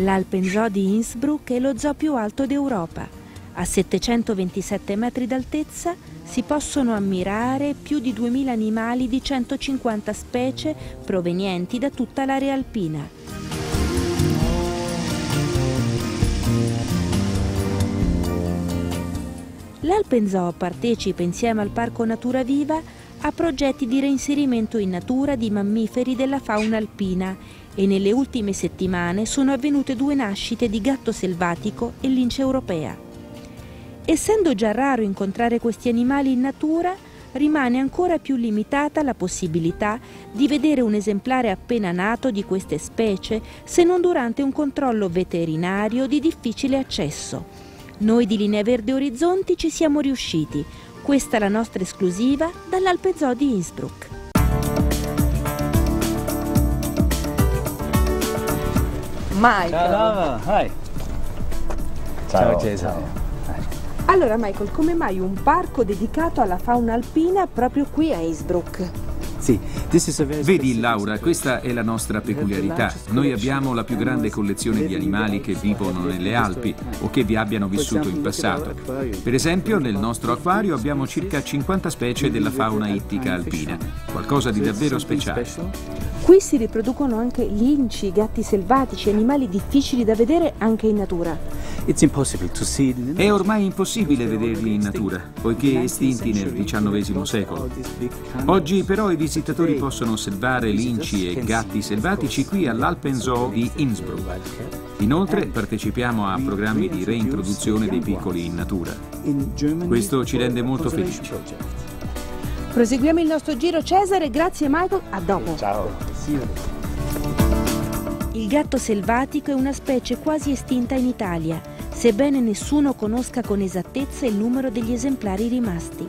L'Alpenzoo di Innsbruck è lo zoo più alto d'Europa. A 727 metri d'altezza si possono ammirare più di 2000 animali di 150 specie provenienti da tutta l'area alpina. L'Alpenzoo partecipa insieme al Parco Natura Viva a progetti di reinserimento in natura di mammiferi della fauna alpina e nelle ultime settimane sono avvenute 2 nascite di gatto selvatico e lince europea. Essendo già raro incontrare questi animali in natura, rimane ancora più limitata la possibilità di vedere un esemplare appena nato di queste specie se non durante un controllo veterinario di difficile accesso. Noi di Linea Verde Orizzonti ci siamo riusciti. Questa è la nostra esclusiva dall'Alpenzoo di Innsbruck. Michael. Ciao, hi. Ciao Jason. Allora Michael, come mai un parco dedicato alla fauna alpina proprio qui a Innsbruck? Vedi Laura, questa è la nostra peculiarità. Noi abbiamo la più grande collezione di animali che vivono nelle Alpi o che vi abbiano vissuto in passato. Per esempio, nel nostro acquario abbiamo circa 50 specie della fauna ittica alpina, qualcosa di davvero speciale. Qui si riproducono anche linci, gatti selvatici, animali difficili da vedere anche in natura. È ormai impossibile vederli in natura, poiché estinti nel XIX secolo. Oggi però i visitatori possono osservare linci e gatti selvatici qui all'Alpenzoo di Innsbruck. Inoltre partecipiamo a programmi di reintroduzione dei piccoli in natura. Questo ci rende molto felici. Proseguiamo il nostro giro, Cesare. Grazie Michael, a dopo. Ciao. Il gatto selvatico è una specie quasi estinta in Italia, sebbene nessuno conosca con esattezza il numero degli esemplari rimasti.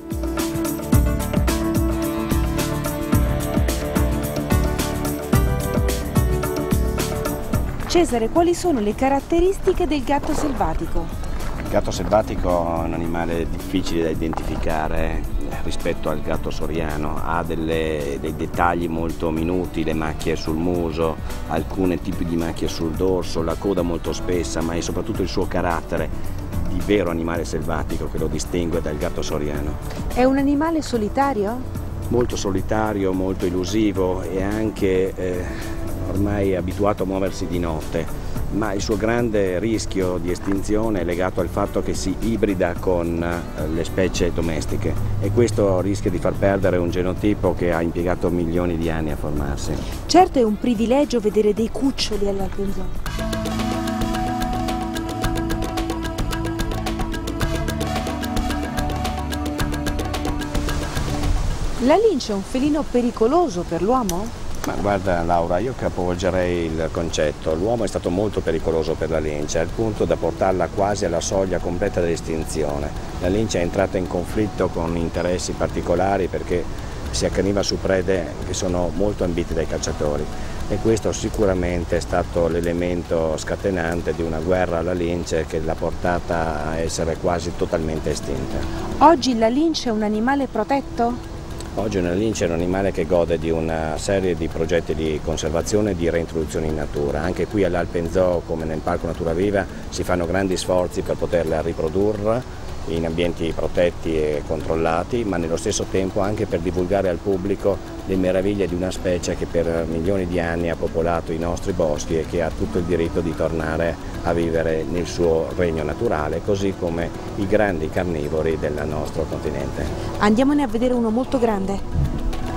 Cesare, quali sono le caratteristiche del gatto selvatico? Il gatto selvatico è un animale difficile da identificare rispetto al gatto soriano, ha dei dettagli molto minuti, le macchie sul muso, alcuni tipi di macchie sul dorso, la coda molto spessa, ma è soprattutto il suo carattere di vero animale selvatico che lo distingue dal gatto soriano. È un animale solitario? Molto solitario, molto elusivo e anche ormai abituato a muoversi di notte. Ma il suo grande rischio di estinzione è legato al fatto che si ibrida con le specie domestiche e questo rischia di far perdere un genotipo che ha impiegato milioni di anni a formarsi. Certo, è un privilegio vedere dei cuccioli all'Alpenzoo. La lince è un felino pericoloso per l'uomo? Ma guarda Laura, io capovolgerei il concetto. L'uomo è stato molto pericoloso per la lince, al punto da portarla quasi alla soglia completa dell'estinzione. La lince è entrata in conflitto con interessi particolari perché si accaniva su prede che sono molto ambite dai cacciatori e questo sicuramente è stato l'elemento scatenante di una guerra alla lince che l'ha portata a essere quasi totalmente estinta. Oggi la lince è un animale protetto? Oggi una lince è un animale che gode di una serie di progetti di conservazione e di reintroduzione in natura. Anche qui all'Alpenzoo, come nel Parco Natura Viva, si fanno grandi sforzi per poterla riprodurre in ambienti protetti e controllati, ma nello stesso tempo anche per divulgare al pubblico le meraviglie di una specie che per milioni di anni ha popolato i nostri boschi e che ha tutto il diritto di tornare a vivere nel suo regno naturale, così come i grandi carnivori del nostro continente. Andiamone a vedere uno molto grande.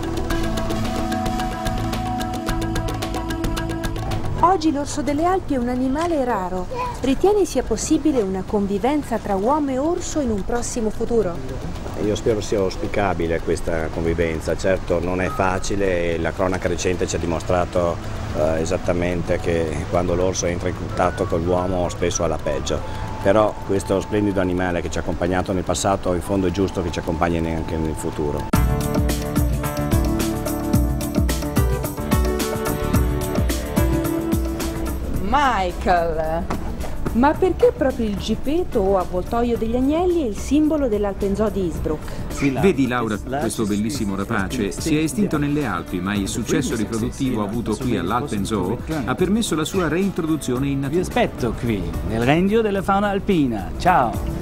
Oggi l'orso delle Alpi è un animale raro. Ritieni sia possibile una convivenza tra uomo e orso in un prossimo futuro? Io spero sia auspicabile questa convivenza. Certo non è facile e la cronaca recente ci ha dimostrato esattamente che quando l'orso entra in contatto con l'uomo spesso ha la peggio. Però questo splendido animale che ci ha accompagnato nel passato in fondo è giusto che ci accompagni anche nel futuro. Michael, Ma perché proprio il gippetto o avvoltoio degli agnelli è il simbolo dell'Alpenzoo di Innsbruck? Vedi Laura, questo bellissimo rapace si è estinto nelle Alpi, ma il successo riproduttivo avuto qui all'Alpenzoo ha permesso la sua reintroduzione in Vi natura. aspetto qui, nel regno della fauna alpina. Ciao!